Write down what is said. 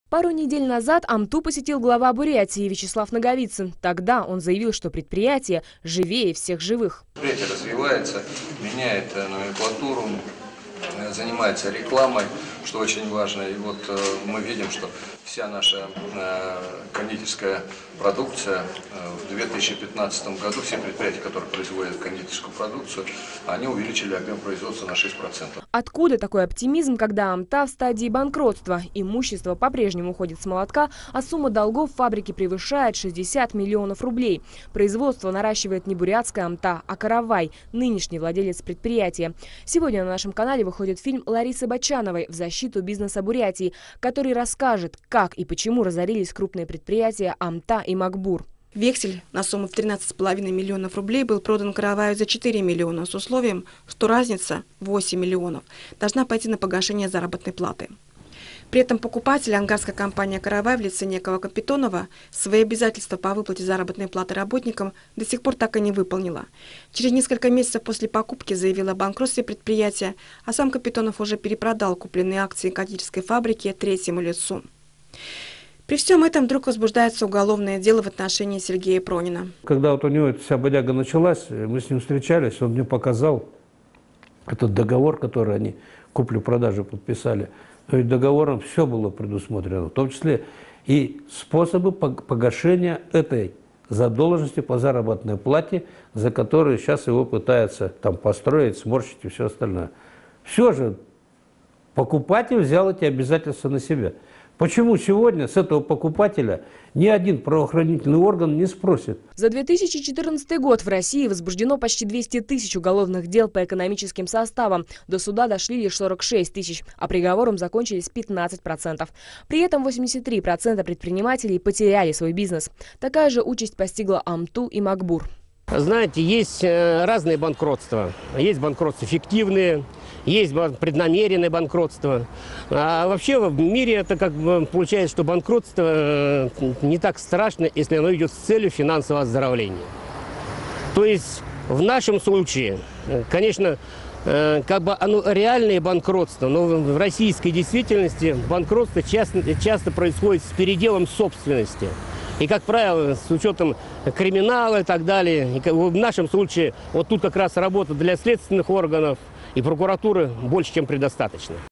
Пару недель назад Амту посетил глава Бурятии Вячеслав Наговицын. Тогда он заявил, что предприятие живее всех живых. Предприятие развивается, меняет номенклатуру, занимается рекламой, что очень важно. И вот мы видим, что вся наша кондитерская продукция в 2015 году, все предприятия, которые производят кондитерскую продукцию, они увеличили объем производства на 6%. Откуда такой оптимизм, когда Амта в стадии банкротства? Имущество по-прежнему уходит с молотка, а сумма долгов фабрики превышает 60 миллионов рублей. Производство наращивает не бурятская Амта, а Каравай, нынешний владелец предприятия. Сегодня на нашем канале выходит фильм Ларисы Бачановой «В защиту бизнеса Бурятии», который расскажет, как и почему разорились крупные предприятия Амта и Макбур. Вексель на сумму в 13,5 миллионов рублей был продан Караваю за 4 миллиона с условием, что разница 8 миллионов должна пойти на погашение заработной платы. При этом покупатель, ангарская компания «Каравай» в лице некого Капитонова, свои обязательства по выплате заработной платы работникам до сих пор так и не выполнила. Через несколько месяцев после покупки заявила о банкротстве предприятия, а сам Капитонов уже перепродал купленные акции кондитерской фабрики третьему лицу. При всем этом вдруг возбуждается уголовное дело в отношении Сергея Пронина. Когда вот у него эта вся бодяга началась, мы с ним встречались, он мне показал этот договор, который они куплю-продажу подписали. И договором все было предусмотрено, в том числе и способы погашения этой задолженности по заработной плате, за которую сейчас его пытаются там построить, сморщить и все остальное. Все же покупатель взял эти обязательства на себя. Почему сегодня с этого покупателя ни один правоохранительный орган не спросит? За 2014 год в России возбуждено почти 200 тысяч уголовных дел по экономическим составам. До суда дошли лишь 46 тысяч, а приговором закончились 15%. При этом 83% предпринимателей потеряли свой бизнес. Такая же участь постигла Амту и Макбур. Знаете, есть разные банкротства. Есть банкротства фиктивные, есть преднамеренное банкротство. А вообще в мире это как бы получается, что банкротство не так страшно, если оно идет с целью финансового оздоровления. То есть в нашем случае, конечно, как бы оно реальное банкротство, но в российской действительности банкротство часто происходит с переделом собственности. И, как правило, с учетом криминала и так далее. И в нашем случае вот тут как раз работа для следственных органов и прокуратуры больше, чем предостаточно.